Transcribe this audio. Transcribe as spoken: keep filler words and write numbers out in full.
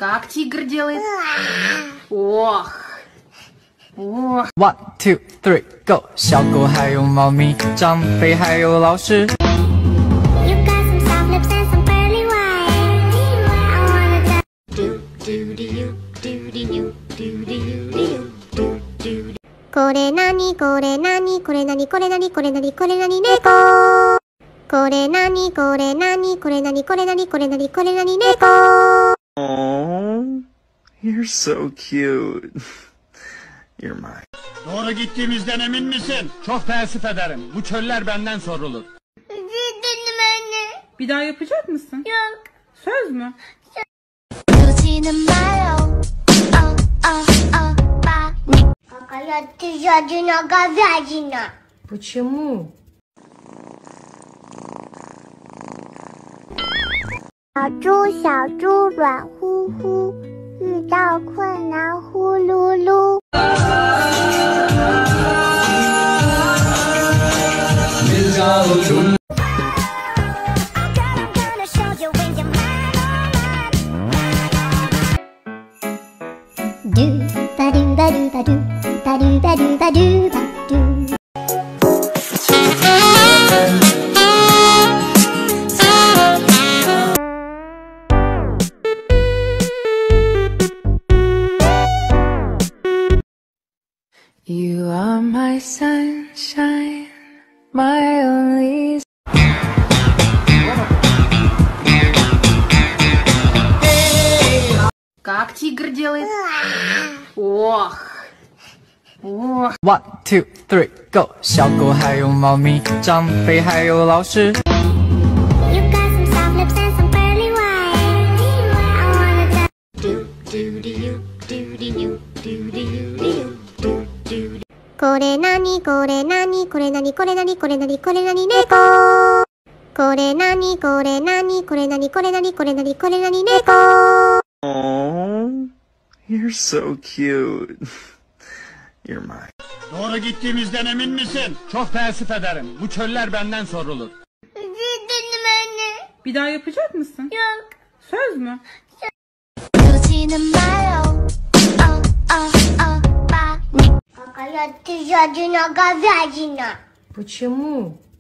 Как тигр делает? Ох! Ох! ，one two three go， 小狗还有猫咪，长辈还有老师。 You got some soft lips and some pearly white. I wanna do do do you do do you do do you do do do. これなにこれなにこれなにこれなにこれなにこれなに猫。これなにこれなにこれなにこれなにこれなにこれなに猫。 Oh, you're so cute. You're mine. Doğru gittiğimizden emin misin? Çok teessüf ederim. Bu çöller benden sorulur. Üzüldüm anne. Bir daha yapacak mısın? Yok. Söz mü? Cutie'nin mayo. Oh oh oh bye. Какая ты жадина говядина. Почему? 小猪小猪软乎乎，遇到困难呼噜噜。嘟吧嘟吧嘟吧嘟吧嘟吧嘟吧嘟吧嘟。 You are my sunshine, my only. Как тигр делает? Ох! Ох! one two three go， 小狗还有猫咪，长辈还有老师。 You got some soft lips and some pearly white. I wanna do do do you do do you do do you do do do. これなにこれなにこれなにこれなにこれなにこれなに猫。これなにこれなにこれなにこれなにこれなにこれなに猫。 Oh, you're so cute. You're mine. Doğru gittiğimizden emin misin? Çok teessüf ederim. Bu çöller benden sorulur. Üzüldüm anne. Bir daha yapacak mısın? Yok. Söz mü? Cutie'nin mayo. Oh oh oh bye. Какая ты жадина говядина. Почему?